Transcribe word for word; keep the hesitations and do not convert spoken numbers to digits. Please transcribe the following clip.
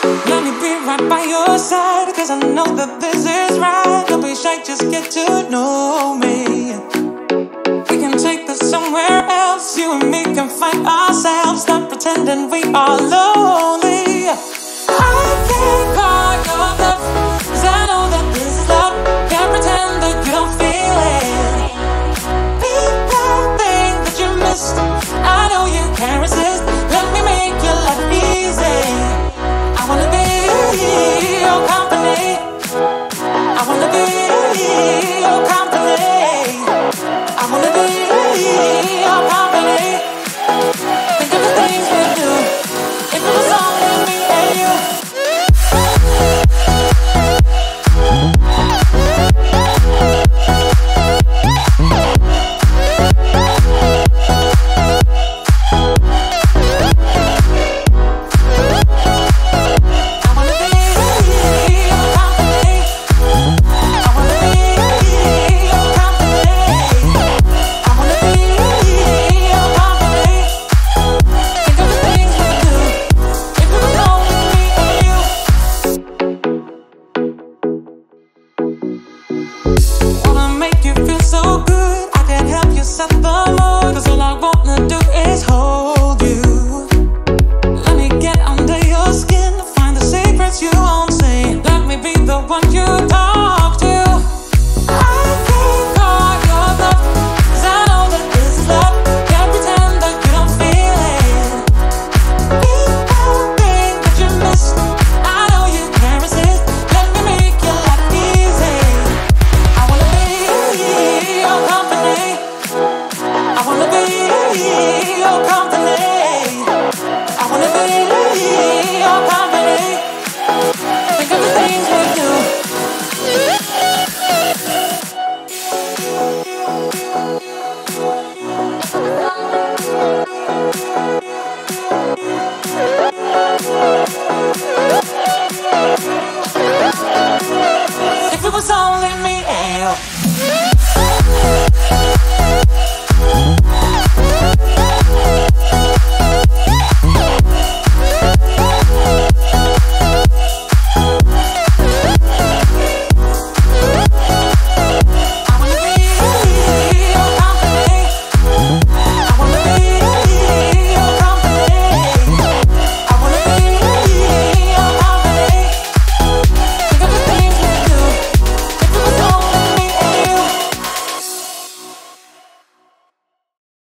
Let me be right by your side, cause I know that this is right. Don't be shy, just get to know me. We can take this somewhere else. You and me can find ourselves. Stop pretending we are lonely. I can't call your bluff, cause I know that this is love. Can't pretend that you don't feel it. Be that thing that you missed. I know you can't resist. Let me make your life easy. I wanna be your company. I wanna be your company. I wanna be your company. Think of the things we do. If it was only me and you. If it was only me and you.